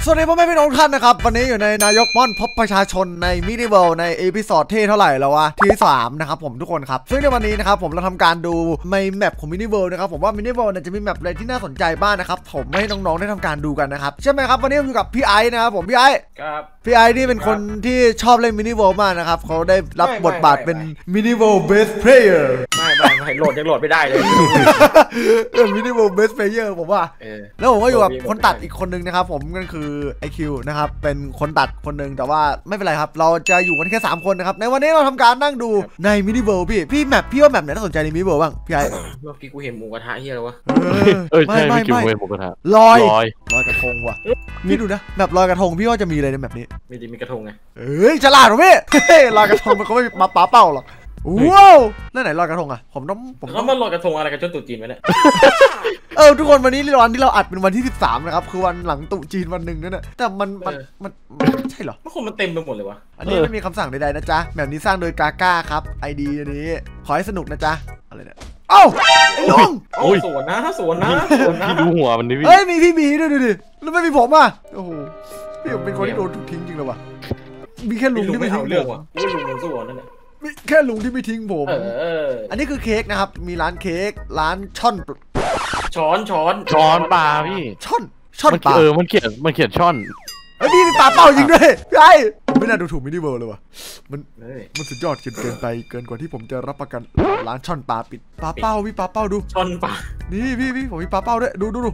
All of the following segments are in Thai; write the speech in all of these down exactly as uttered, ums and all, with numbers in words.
สวัสดีพ่อแม่พี่น้องท่านนะครับวันนี้อยู่ในนายกม่อนพบประชาชนในมินิเวิลด์ในเอพิโซดที่เท่าไหร่แล้ววะที่สามนะครับผมทุกคนครับซึ่งในวันนี้นะครับผมเราทำการดูในแมปของมินิเวิลด์นะครับผมว่ามินิเวิลด์จะมีแมปอะไรที่น่าสนใจบ้างนะครับผมให้น้องๆได้ทำการดูกันนะครับใช่ไหมครับวันนี้ผมอยู่กับพี่ไอซ์นะครับผมพี่ไอซ์ครับพี่ไอซ์นี่เป็นคนที่ชอบเล่นมินิเวิลด์มากนะครับเขาได้รับบทบาทเป็นมินิเวิลด์เบสเพลเยอร์ไม่ไม่ไม่โหลดยังโหลดไม่ได้เลยมินิเวิลด์เบสเพลเยอร์ผมว่าแล้วผมก็อยู่กับคนตัดอีกคนนึงนะครับผมก็คือไอคิวนะครับเป็นคนตัดคนหนึ่งแต่ว่าไม่เป็นไรครับเราจะอยู่กันแค่สามคนนะครับในวันนี้เราทำการนั่งดูในมินิเวิลด์พี่พี่แมปพี่ว่าแมปไหนน่าสนใจในมินิเวิลด์บ้างพี่ไอ้เมื่อกี้กูเห็นหมูกระทะเฮียอะไรวะเออใช่ไม่ไม่หมูกระทะลอยลอยกระทงว่ะพี่ดูนะแบบลอยกระทงพี่ว่าจะมีอะไรในแบบนี้มีดีมีกระทงไงเอ้ยฉลาดหรอพี่ลอยกระทงมันก็ไม่มาป๋าเป้าหรอกว้าวนั่นไหนลอยกระทงอ่ะผมต้องผมเขามาลอยกระทงอะไรกันจนตุ๊จีนไหมเนี่ยเออทุกคนวันนี้วันที่เราอัดเป็นวันที่สิบสามนะครับคือวันหลังตุ๊จีนวันหนึ่งนั่นแหละแต่มันมันมันใช่เหรอมันคนมันเต็มไปหมดเลยวะอันนี้ไม่มีคำสั่งใดๆนะจ๊ะแบบนี้สร้างโดยกาก้าครับไอดีอันนี้ขอให้สนุกนะจ๊ะอะไรเนี่ยเอ้าไอ้ลุงโอ้ยสวนนะสวนนะสวนนะดูหัวมันดิพี่เฮ้ยมีพี่บีด้วยดูดิแล้วไม่มีผมอ่ะโอ้โหพี่เป็นคนที่โดนถูกทิ้งจริงเลยวะมีแค่ลุงที่ไม่ทิ้งผมอ่ะกูลุงมันสวนนั่นแหละมีแค่ลุงที่ไม่ทิ้งผมอันนี้คือเค้กนะครับมีร้านเค้กร้านช่อนช้อนช้อนช้อนปลาพี่ช่อนช่อนปลาเออมันเขียนมันเขียนช่อนไอ้พี่มีปลาเป้าจริงด้วยไอ้ไม่น่าดูถูกมินิเวิลด์เลยวะมันมันสุดยอดเกินเกินไปเกินกว่าที่ผมจะรับประกันร้านช่อนปลาปิดปลาเป้าพี่ปลาเป้าดูช่อนปลานี่พี่พี่ผมมีปลาเป้าด้วยดูดูดู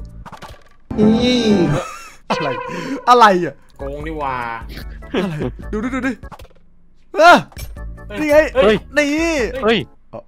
อะไรอะไรอ่ะโกงนี่ว่าอะไรดูดูดูดิเออนี่ไงนี่เฮ้ย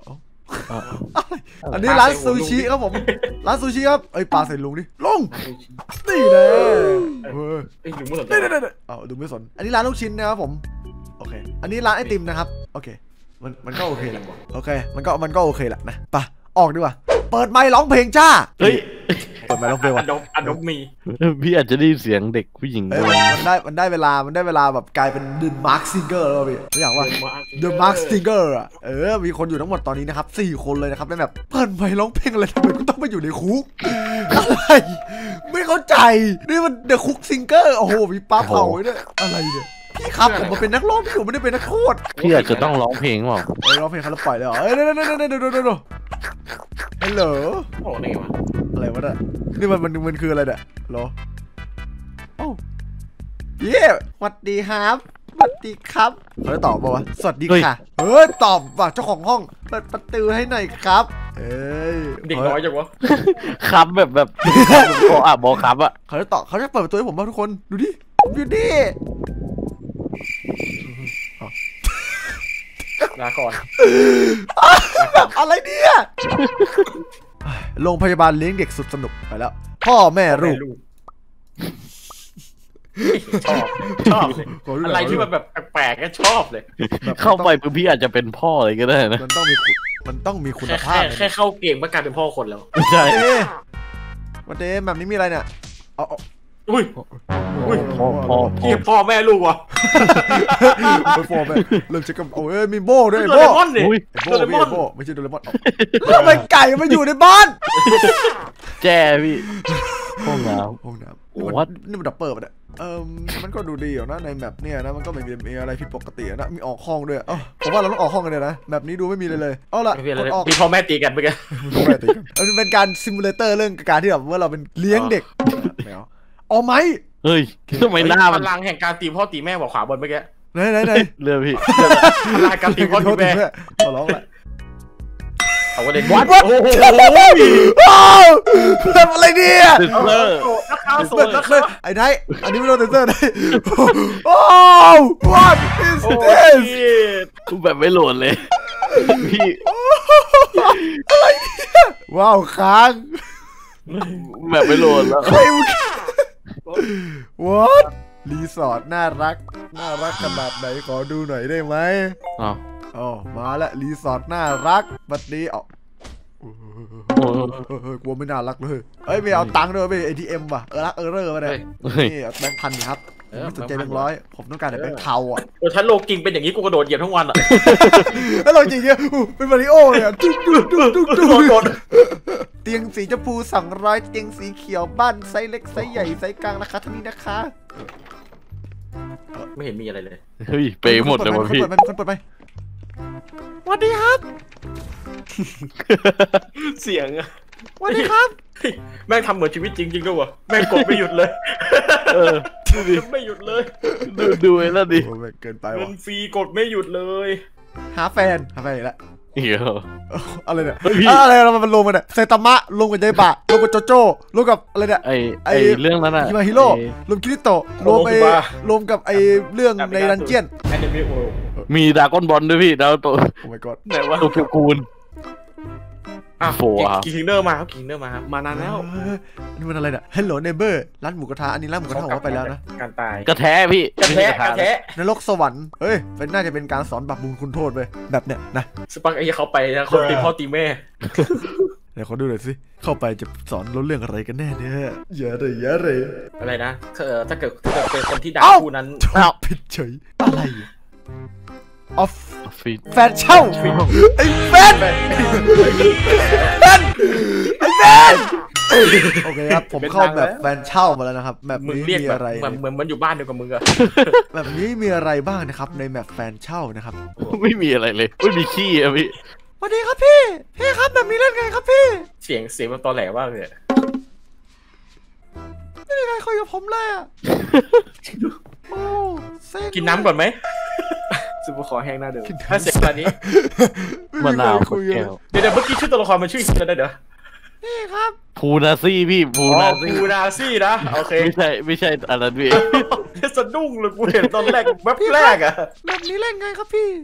อันนี้ร้านซูชิครับผมร้านซูชิครับไอ้ปลาใส่ลุงดิลุงนี่แหละเฮ้ยลุงไม่สนอ๋อลุงไม่สนอันนี้ร้านลูกชิ้นนะครับผมโอเคอันนี้ร้านไอติมนะครับโอเคมันมันก็โอเคโอเคมันก็มันก็โอเคแหละนะไปออกดีกว่าเปิดไมค์ร้องเพลงจ้าเฮ้ยเปิดไมค์ร้องเพลงว่ะอดมอดมมีพี่อาจจะได้เสียงเด็กผู้หญิงมันได้มันได้เวลามันได้เวลาแบบกลายเป็นเดอะมาร์คซิงเกอร์แล้วพี่ไม่อยากว่าเดอะมาร์คซิงเกอร์อ่ะเออมีคนอยู่ทั้งหมดตอนนี้นะครับสี่คนเลยนะครับแบบเปิดไมค์ร้องเพลงอะไรทำไมกูต้องไปอยู่ในคุกอะไรไม่เข้าใจนี่มันเดอะคุกซิงเกอร์โอ้โหมีป้าเผาด้วยอะไรเนี่ยพี่ครับผมมาเป็นนักร้องพี่ผมไม่ได้เป็นนักโทษพี่อาจจะต้องร้องเพลงเปล่าร้องเพลงเขาแล้วปล่อยเลยเหรอเอ้ยเดี๋ยวเดี๋ยวเดี๋ยวเดี๋ยวเดี๋ยวฮัลโหลโอ้นี่วะอะไรวะเนี่ยนี่มันมันมันคืออะไรเนี่ยเหรอโอ้เย้สวัสดีครับสวัสดีครับเขาจะตอบป่าวะสวัสดีค่ะเฮ้ยตอบว่ะเจ้าของห้องเปิดประตูให้หน่อยครับเอ้ยเด็กน้อยจังวะครับแบบแบบโอ้อ่ะบอกครับอ่ะเขาจะตอบเขาจะเปิดประตูให้ผมบ้างทุกคนดูดิอยู่ดิลาก่อนแบบอะไรเนี่ยโรงพยาบาลเลี้ยงเด็กสุดสนุกไปแล้วพ่อแม่ลูกชอบชอบอะไรที่มันแบบแปลกๆก็ชอบเลยเข้าไปเพื่อพี่อาจจะเป็นพ่ออะไรก็ได้นะมันต้องมีมันต้องมีคุณภาพแค่เข้าเกมก็กลายเป็นพ่อคนแล้วใช่วันเดย์แบบนี้มีอะไรเนี่ยเอาอุ้ยอุ้ยพ่อพ่อพี่พ่อแม่ลูกวะไม่พ่อแม่เริ่มจะกับโอ้ยมีโบ้ด้วยโบ้โบ้โบ้ไม่ใช่โดเรมอนแล้วมันไก่มาอยู่ในบ้านแจ้พี่ห้องน้ำห้องน้ำวัดนี่มันดับเบิลเนี่ยเออมันก็ดูดีอยู่นะในแมปเนี่ยนะมันก็ไม่มีอะไรผิดปกตินะมีออกห้องด้วยเออผมว่าเราต้องออกห้องกันเลยนะแบบนี้ดูไม่มีเลยเลยเอาละมีพ่อแม่ตีกันไปกันพ่อแม่ตีกันมันเป็นการซิมูเลเตอร์เรื่องการที่แบบว่าเราเป็นเลี้ยงเด็กอ๋อไหมเฮ้ยทำไมหน้ามันพลังแห่งการตีพ่อตีแม่บอกขวาบนเมื่อกี้ไหนไหนไหนเรือพี่พลังการตีพ่อตีแม่ขอร้องแหละเอาว่าเด็กวัดโอ้โหทำอะไรเนี่ยเออนักข่าวสดนักข่าวไอ้ไทยอันนี้ไม่ต้องเซ็นเซอร์ได้โอ้ what is this กูแบบไม่โหลดเลยพี่อะไรเนี่ยว้าวค้างแบบไม่โหลดแล้ว what รีสอร์ทน่ารักน่ารักขนาดไหนขอดูหน่อยได้ไหมอ๋ออ๋อมาแล้วรีสอร์ทน่ารักบัดนี้อ๋อกลัวไม่น่ารักเลยเอ้ยไม่เอาตังค์ด้วยไป เอ ที เอ็ม ว่ะเออรักเออเรอร์มาเลยนี่เอาแบงค์พันครับเอผมไม่สนใจแบงค์ร้อยผมต้องการแต่แบงค์เทาอ่ะตัวฉันโลกิงเป็นอย่างนี้กูกระโดดเหยียบทั้งวันอ่ะแล้วเราจริงเนี่ยเป็นมาริโอเลยอ่ะตุ๊กตุ๊กตุ๊กตุ๊กตุ๊กโดดเตียงสีชมพูสองร้อยเตียงสีเขียวบ้านไซส์เล็กไซส์ใหญ่ไซส์กลางราคาเท่านี้นะคะไม่เห็นมีอะไรเลยเฮ้ยเปย์หมดเลยวะพี่คนเปิดไปคนเปิดไปสวัสดีครับเสียงอะสวัสดีครับแม่งทำเหมือนชีวิตจริงๆด้วยวะแม่งกดไม่หยุดเลยเออดูดิไม่หยุดเลยดูดูไอ้นั่นดิโอ้เกินไปเงิว่ะนฟรีกดไม่หยุดเลยหาแฟนหาแฟนอีกแล้วเหี้ยอะไรเนี่ยเฮ้ยพี่อะไรเรามันลงมาเนี่ยไซตามะลงกับยายบะลงกับโจโจ้ลงกับอะไรเนี่ยไอ้ไอ้ไอ้เรื่องนั้นอะฮิมาฮิโร่ไอ้รวมคิริโตะรวมไอ้รวมกับไอ้เรื่องในดันเจียนแอนิเมะโอ้มีดราก้อนบอลด้วยพี่ดาวโตโอ้ my god ไหนวะโตเกียวกูลอ่ะโฟร์ครับกิงเนอร์มาครับกิงเนอร์มาครับมานานแล้วเออนี่มันอะไรเนี่ย Hello Neighbor ร้านหมูกระทะอันนี้ร้านหมูกระทะผมว่าไปแล้วนะการตายกระแทะพี่กระแทะกระแทะนรกสวรรค์เฮ้ยเป็นน่าจะเป็นการสอนบาปบุญคุณโทษไปแบบเนี้ยนะสปักไอ้เขาไปนะคนตีพ่อตีแม่เดี๋ยวเขาดูหน่อยสิเข้าไปจะสอนเรื่องอะไรกันแน่เนี่ยเยอะเลยเยอะเลยอะไรนะเออถ้าเกิดถ้าเกิดเป็นคนที่ด่าเอ้าคู่นั้นถูกผิดเฉยอะไรออฟฟีดแฟนเช่าไอ้แฟนแฟนไอ้แฟนโอเคครับผมเข้าแบบแฟนเช่ามาแล้วนะครับแบบมึงนี้เรียกมีแบบอะไรเหมือนเหมือนมันอยู่บ้านเดียวกับมึงอะแบบนี้มีอะไรบ้างนะครับในแบบแฟนเช่านะครับไม่มีอะไรเลยไม่มีขี้อะพี่สวัสดีครับพี่พี่ครับแบบนี้เล่นไงครับพี่เสียงเสียงมันตอแหลมากเลยไม่มีใครคุยกับผมเลยอ่ะโอ้เซ็งกินน้ำก่อนไหมซุปเปอร์คอร์แห้งหน้าเดิมถ้าเสร็จตอนนี้มะนาวคุยแก้วเดี๋ยวเดี๋ยวเมื่อกี้ชื่อตัวละครมันชื่ออะไรเดี๋ยวนี่ครับพูนาซี่พี่พูอ๋อนาซี่บูนาซี่นะโอเคไม่ใช่ไม่ใช่อันนั้นพี่สะดุ้งเลยกูเห็นตอนแรกแวบแรกอะแบบนี้เล่นไงครับพี่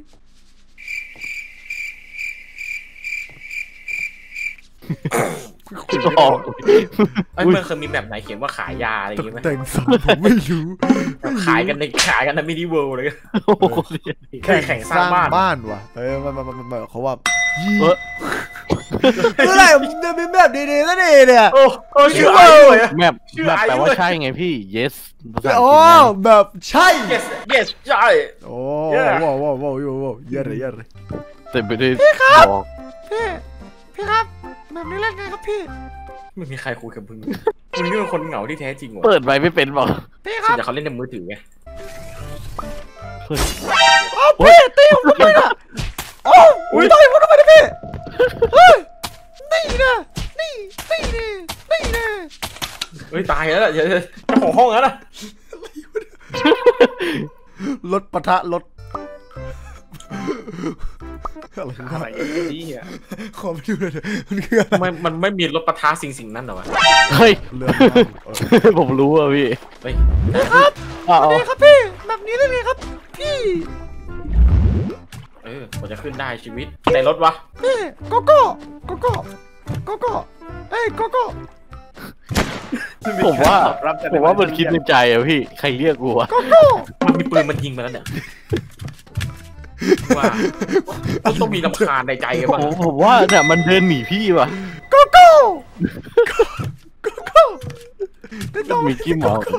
ออกไอ้มันเคยมีแบบไหนเขียนว่าขายยาอะไรอย่างงี้ไหมแต่งสองผมไม่รู้แบบขายกันในขายกันในมินิเวิลด์เลยโอ้โหแข่งแข่งสร้างบ้านบ้านว่ะเออมันมันมันมันเขาว่าเออเมื่อไหร่ผมจะเป็นแบบดีๆซะดีเนี่ยโอ้โอ้ชื่อไอ้เลยแมปชื่อแมปไอ้แปลว่าด้วยใช่ไงพี่ yes ภาษาอังโอ้กฤษไงแบบใช่ yes yes ใช่โอ้ Yeah ว้าวว้าวว้าวว้าวเยอะเลยเยอะเลยเต็มไปด้วยดอกพี่พี่ครับแบบนี้เล่นไงครับพี่ไม่มีใครคุยกับมึงมึงนี่เป็นคนเหงาที่แท้จริงว่ะเปิดไปไม่เป็นบอกพี่คส่รัวนบใหญ่เขาเล่นในมือถือไงโอ้พี่ตีผมทำไมอ่ะโอ้ยต่อยผมทำไมนะพี่เฮ้ยนี่นะนี่นี่นี่นี่นะเฮ้ยตายแล้วล่ะเดี๋ยวเจ้าของห้องแล้วนะรถปะทะรถอะไรอะไรนี่อ่ะขอไปดูหน่อยเถอะมันคืออะไรมันมันไม่มีรถปะทะสิ่งสิ่งนั้นหรอวะเฮ้ยเรื่องราวเออผมรู้อ่ะพี่เฮ้ยครับอ๋อสวัสดีครับพี่แบบนี้ได้เลยครับพี่เออกว่าจะขึ้นได้ชีวิตในรถวะพี่โกโก้โกโก้โกโก้เอ้ยโกโก้ผมว่าผมว่ามันคิดในใจอ่ะพี่ใครเรียกกูวะโกโก้มันมีปืนมันยิงมาแล้วเนี่ยว่าต้องต้องมีลำคาญในใจกันผบ้างมผมว่าเนี่ยมันเดินหนีพี่ว่ะโกโก้โกโก้ได้ต่อมีกิ้มเหรอโกโก้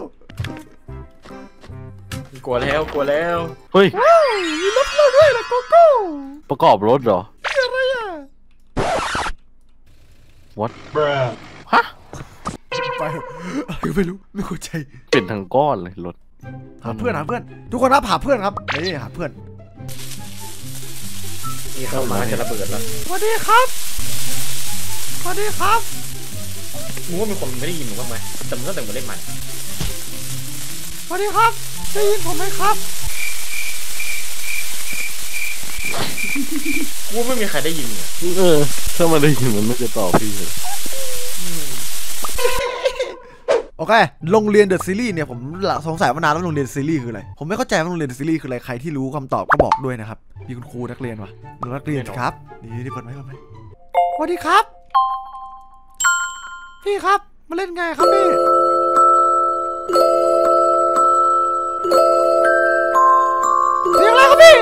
กลัวแล้วกลัวแล้วเฮ้ยว้าวมีรถเราด้วยล่ะโกโก้ประกอบรถเหรอนี่อะไรอ่ะ what ฮะไปเถอะอะไรก็ไม่รู้ไม่เข้าใจเป็นทั้งก้อนเลยรถหาเพื่อนหาเพื่อนทุกคนครับหาเพื่อนครับนี่หาเพื่อนนี่เข้ามาจะระเบิดแล้วสวัสดีครับสวัสดีครับมึงว่ามีคนไม่ได้ยินมึงบ้างไหมแต่มึงก็แต่งมาเล่นมันสวัสดีครับได้ยินผมไหมครับกูว่าไม่มีใครได้ยินเลยเออถ้ามันได้ยินมันไม่จะตอบพี่เลยโอเคโรงเรียนเดอะซีรีส์เนี่ยผมสงสัยมานานแล้วโรงเรียนซีรีส์คืออะไรผมไม่เข้าใจว่าโรงเรียนเดอะซีรีส์คืออะไรใครที่รู้คำตอบก็บอกด้วยนะครับมีคุณครูนักเรียนวะนักเรียนครับนี่นี่เปิดไหมเปิดไหมสวัสดีครับพี่ครับมาเล่นไงครับพี่เสียงอะไรครับพี่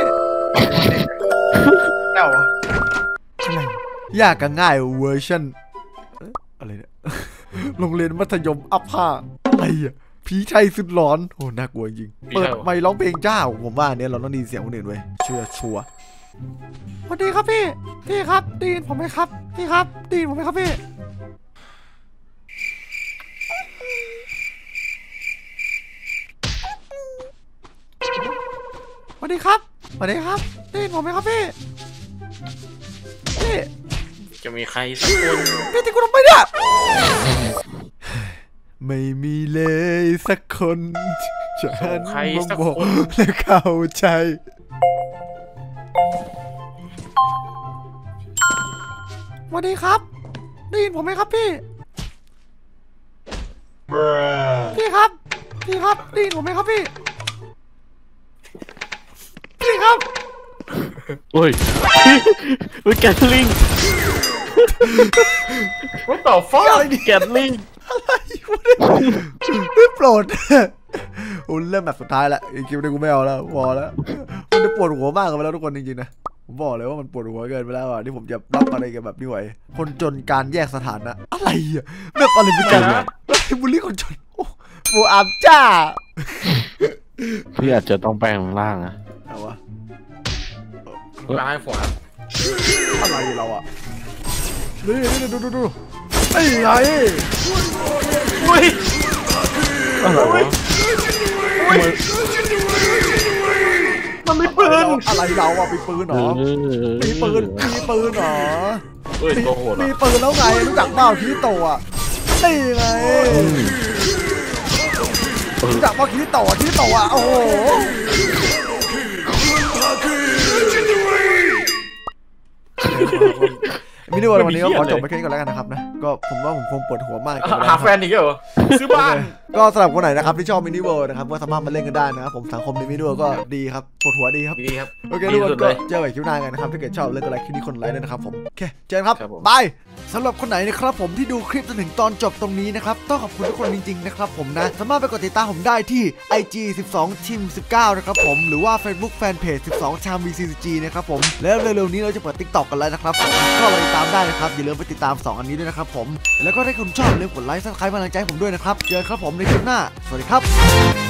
เจ้าอะไรยากกับง่ายเวอร์ชันอะไรเนี่ย โรงเรียนมัธยมอัพห้าอะไรอ่ะผีไทยสุดหลอนโอ้น่ากลัวจริงเปิดไมค์ร้องเพลงเจ้าผมว่าเนี่ยเราต้องดีเสียงคนอื่นไว้เชื่อชัวร์สวัสดีครับพี่พี่ครับได้ยินผมไหมครับพี่ครับได้ยินผมไหมครับพี่สวัสดีครับสวัสดีครับได้ยินผมไหมครับพี่พี่จะมีใครสักคนพี่ที่กูทำไมเนี่ยไม่มีเลยสักคนฉันมองและเข้าใจสวัสดีครับได้ยินผมไหมครับพี่พี่ครับพี่ครับได้ยินผมไหมครับพี่พี่ครับโอ้ยวิแกตลิงว่าต่อฟ้าแกตลิงอะไรวะเนี่ยไม่โปรดโอ้เริ่มแบบสุดท้ายแล้วอีกคลิปนี้กูไม่เอาแล้วพอแล้วมันจะปวดหัวมากกันไปแล้วทุกคนจริงๆนะผมบอกเลยว่ามันปวดหัวเกินไปแล้วอ่ะที่ผมจะรับอะไรกันแบบนี้ไหวคนจนการแยกสถานะอะไรอ่ะแบบอะไรเป็นกันบุลลี่คนจนโอ้โหอาบจ้าพี่อาจจะต้องแปลงร่างนะเอาวะล้างให้ฝนอะไรเราอ่ะนี่นี่ดูดูดูไอ้ไงอุ้ยอะไรวะมันมีปืนอะไรเราอ่ะมีปืนหรอมีปืนมีปืนหรอมีปืนแล้วไงรู้จักเปล่าคีโตะนี่ไงรู้จักว่าคีโตะคีโตะโอ้โหมินิเวิร์วันนี้ก็ขอจบไปแค่นี้ก่อนแล้วกันนะครับนะก็ผมว่าผมคงปวดหัวมากหาแฟนอีกเหรอซื้อบ้านก็สำหรับคนไหนนะครับที่ชอบมินิเวิร์นะครับก็สามารถมาเล่นกันได้นะครับผมสังคมในมินิเวิร์ก็ดีครับปวดหัวดีครับดีครับโอเคทุกคนก็เจอกันคลิปหน้ากันนะครับถ้าเกิดชอบเล่นอะไรคลิปนี้คนไลค์ด้วยนะครับผมโอเคเจอกันครับบายสำหรับคนไหนนะครับผมที่ดูคลิปจนถึงตอนจบตรงนี้นะครับต้องขอบคุณทุกคนจริงๆนะครับผมนะสามารถไปกดติดตามผมได้ที่ ไอ จี สิบสอง ทีม สิบเก้า นะครับผมหรือว่า Facebook Fanpage สิบสอง ชาม วี ซี ซี จี นะครับผมแล้วเร็วๆนี้เราจะเปิด ติ๊กต็อก กันแล้วนะครับผมก็ไปติดตามได้นะครับอย่าลืมไปติดตามสองอันนี้ด้วยนะครับผมแล้วก็ถ้าคุณชอบอย่าลืมกดไลค์ซับสไครป์กำลังใจผมด้วยนะครับเจอกันครับผมในคลิปหน้าสวัสดีครับ